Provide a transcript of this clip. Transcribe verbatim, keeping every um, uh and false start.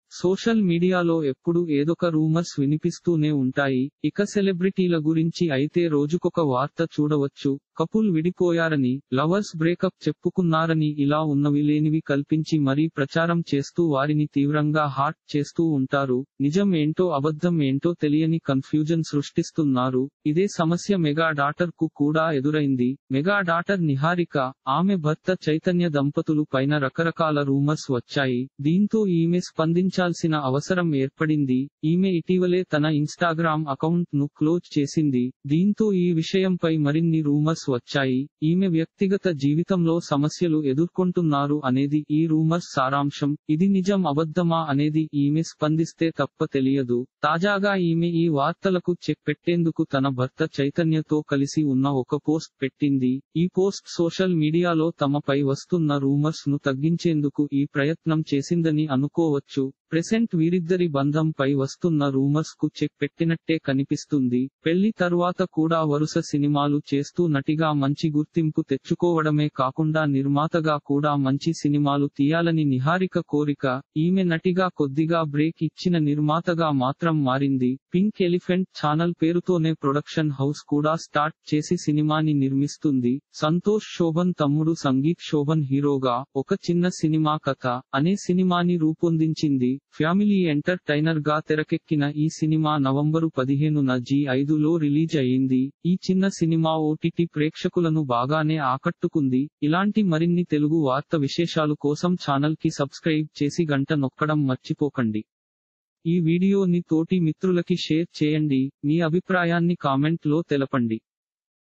Social మీడియాలో ఎప్పుడు ఏదొక రూమర్స్ వినిపిస్తూనే ఉంటాయి. ఇక సెలబ్రిటీల గురించి అయితే రోజుకొక వార్త చూడవచ్చు. కపుల్ విడిపోయారని, లవర్స్ బ్రేకప్ చెప్పుకున్నారని ఇలా ఉన్నవి లేనివి కల్పించి మరీ ప్రచారం చేస్తూ వారిని తీవ్రంగా హార్ట్ చేస్తూ ఉంటారు. నిజం ఏంటో అబద్ధం ఏంటో తెలియని కన్ఫ్యూజన్ సృష్టిస్తున్నారు. ఇదే సమస్య మెగా డాటర్ కు కూడా ఎదురైంది. మెగా డాటర్ నిహారిక, ఆమె భర్త చైతన్య దంపతులు పైన రకరకాల రూమర్స్ వచ్చాయి. దీంతో ఈమె స్పందించాల్సిన అవసరం ఏర్పడింది. ఈమె ఇటీవలే తన ఇన్స్టాగ్రామ్ అకౌంట్ ను క్లోజ్ చేసింది. దీంతో ఈ విషయంపై మరిన్ని రూమర్స్ వచ్చాయి. ఈమె వ్యక్తిగత జీవితంలో సమస్యలు ఎదుర్కొంటున్నారు అనేది ఈ రూమర్స్ సారాంశం. ఇది నిజం అబద్ధమా అనేది ఈమె స్పందిస్తే తప్ప తెలియదు. తాజాగా ఈమె ఈ వార్తలకు చెక్ పెట్టేందుకు తన భర్త చైతన్యతో కలిసి ఉన్న ఒక పోస్ట్ పెట్టింది. ఈ పోస్ట్ సోషల్ మీడియాలో తమపై వస్తున్న రూమర్స్ ను తగ్గించేందుకు ఈ ప్రయత్నం చేసిందని అనుకోవచ్చు. ప్రెసెంట్ వీరిద్దరి బంధంపై వస్తున్న రూమర్స్ కు చెక్ పెట్టినట్టే కనిపిస్తుంది. పెళ్లి తర్వాత కూడా వరుస సినిమాలు చేస్తూ నటిగా మంచి గుర్తింపు తెచ్చుకోవడమే కాకుండా నిర్మాతగా కూడా మంచి సినిమాలు తీయాలని నిహారిక కోరిక. ఈమె నటిగా కొద్దిగా బ్రేక్ ఇచ్చిన నిర్మాతగా మాత్రం మారింది. పింక్ ఎలిఫెంట్ ఛానల్ పేరుతోనే ప్రొడక్షన్ హౌస్ కూడా స్టార్ట్ చేసి సినిమాని నిర్మిస్తుంది. సంతోష్ శోభన్ తమ్ముడు సంగీత్ శోభన్ హీరోగా ఒక చిన్న సినిమా కథ అనే సినిమాని రూపొందించింది. ఫ్యామిలీ ఎంటర్టైనర్ గా తెరకెక్కిన ఈ సినిమా నవంబరు పదిహేనున జీ ఐదులో రిలీజ్ అయ్యింది. ఈ చిన్న సినిమా ఓటీటీ ప్రేక్షకులను బాగానే ఆకట్టుకుంది. ఇలాంటి మరిన్ని తెలుగు వార్త విశేషాలు కోసం ఛానల్ కి సబ్స్క్రైబ్ చేసి గంట నొక్కడం మర్చిపోకండి. ఈ వీడియోని తోటి మిత్రులకి షేర్ చేయండి. మీ అభిప్రాయాన్ని కామెంట్ లో తెలపండి.